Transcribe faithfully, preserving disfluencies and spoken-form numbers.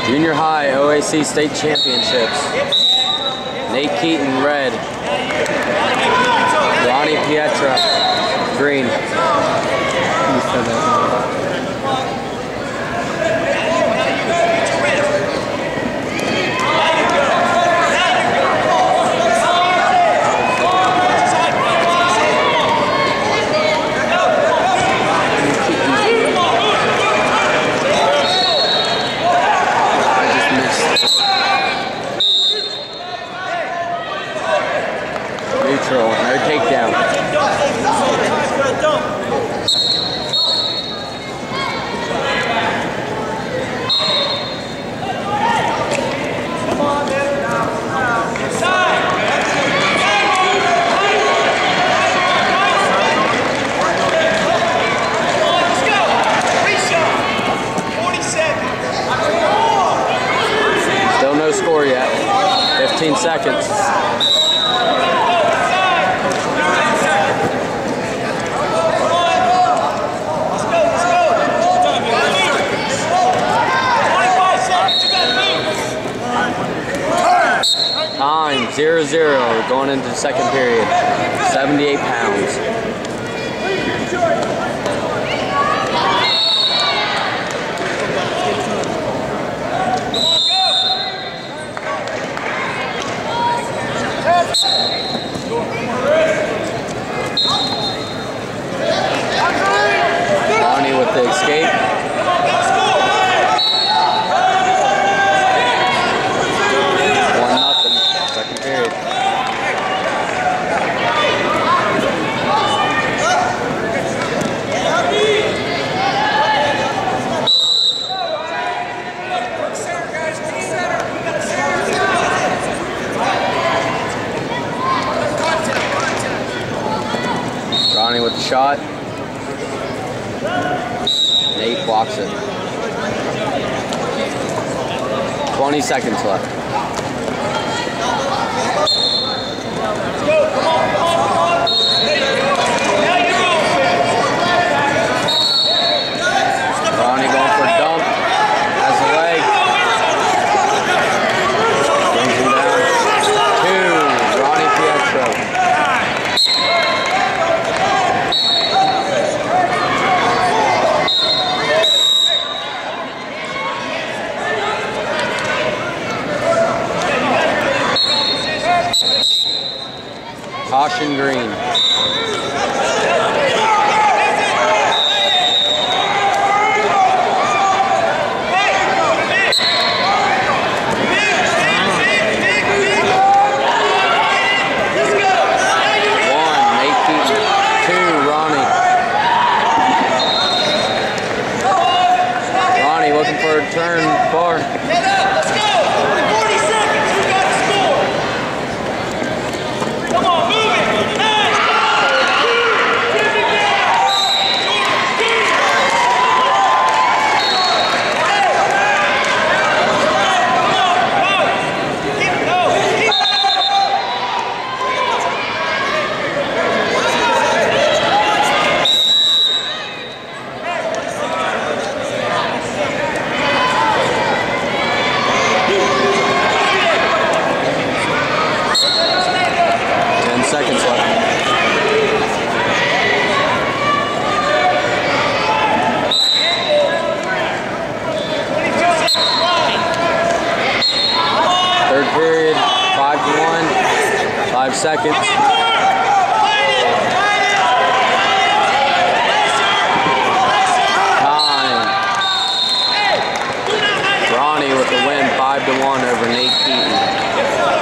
Junior High O A C State Championships. Nate Keaton, red. Ronnie Pietra, green. You said that. Neutral, no takedown. Still no score yet. fifteen seconds. Time, zero zero, going into the second period. seventy-eight pounds. Ronnie with the escape. Ronnie with the shot. Nate blocks it. twenty seconds left. Ronnie going for a dump. Has the leg. Brings him down. Two. Ronnie Pietra. Caution green. One, Nate Keaton. Two, Ronnie. Ronnie looking for a turn far. Seconds left. Third period, five to one, five seconds. Time. Ronnie with the win, five to one over Nate Keaton.